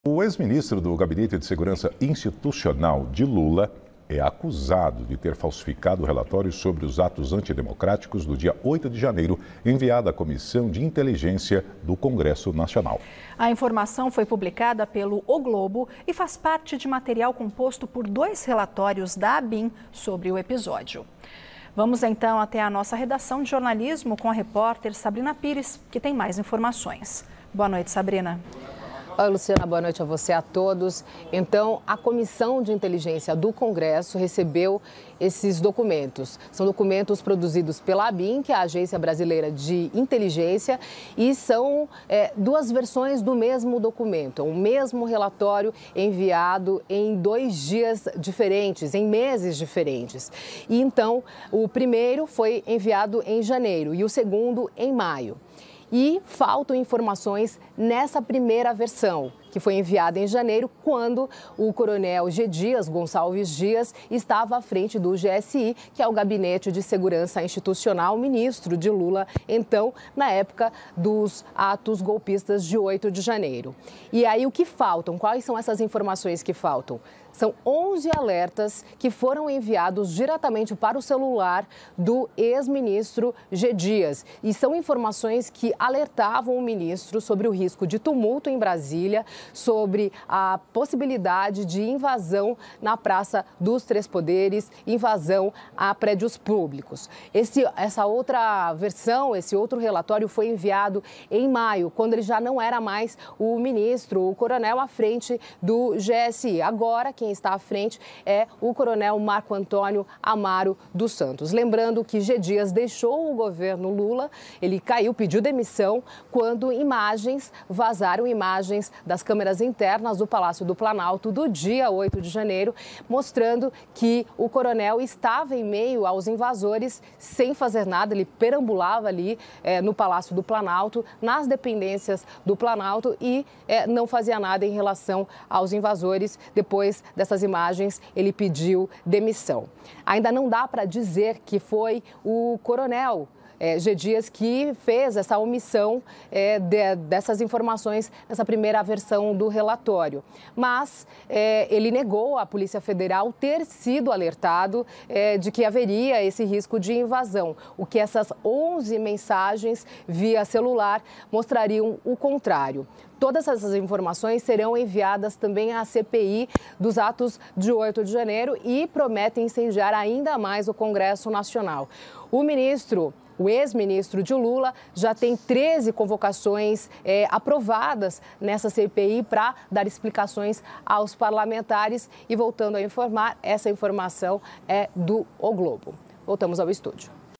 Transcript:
O ex-ministro do Gabinete de Segurança Institucional de Lula é acusado de ter falsificado o relatório sobre os atos antidemocráticos do dia 8 de janeiro, enviado à Comissão de Inteligência do Congresso Nacional. A informação foi publicada pelo O Globo e faz parte de material composto por 2 relatórios da ABIN sobre o episódio. Vamos então até a nossa redação de jornalismo com a repórter Sabrina Pires, que tem mais informações. Boa noite, Sabrina. Oi, Luciana, boa noite a você, a todos. Então, a Comissão de Inteligência do Congresso recebeu esses documentos. São documentos produzidos pela ABIN, que é a Agência Brasileira de Inteligência, e são 2 versões do mesmo documento, o mesmo relatório enviado em 2 dias diferentes, em meses diferentes. E então, o primeiro foi enviado em janeiro e o segundo em maio. E faltam informações nessa primeira versão, que foi enviada em janeiro, quando o coronel G. Dias Gonçalves Dias estava à frente do GSI, que é o Gabinete de Segurança Institucional, ministro de Lula, então, na época dos atos golpistas de 8 de janeiro. E aí o que faltam? Quais são essas informações que faltam? São 11 alertas que foram enviados diretamente para o celular do ex-ministro G. Dias. E são informações que alertavam o ministro sobre o risco de tumulto em Brasília, sobre a possibilidade de invasão na Praça dos Três Poderes, invasão a prédios públicos. Essa outra versão, esse outro relatório foi enviado em maio, quando ele já não era mais o ministro, o coronel à frente do GSI. Agora, quem está à frente é o coronel Marco Antônio Amaro dos Santos. Lembrando que G. Dias deixou o governo Lula, ele caiu, pediu demissão, quando vazaram imagens das câmeras internas do Palácio do Planalto do dia 8 de janeiro, mostrando que o coronel estava em meio aos invasores sem fazer nada, ele perambulava ali no Palácio do Planalto, nas dependências do Planalto e não fazia nada em relação aos invasores. Depois dessas imagens, ele pediu demissão. Ainda não dá para dizer que foi o coronel G. Dias que fez essa omissão dessas informações nessa primeira versão do relatório. Mas ele negou à Polícia Federal ter sido alertado de que haveria esse risco de invasão. O que essas 11 mensagens via celular mostrariam o contrário. Todas essas informações serão enviadas também à CPI dos atos de 8 de janeiro e prometem incendiar ainda mais o Congresso Nacional. O ex-ministro de Lula já tem 13 convocações aprovadas nessa CPI para dar explicações aos parlamentares. E voltando a informar, essa informação é do O Globo. Voltamos ao estúdio.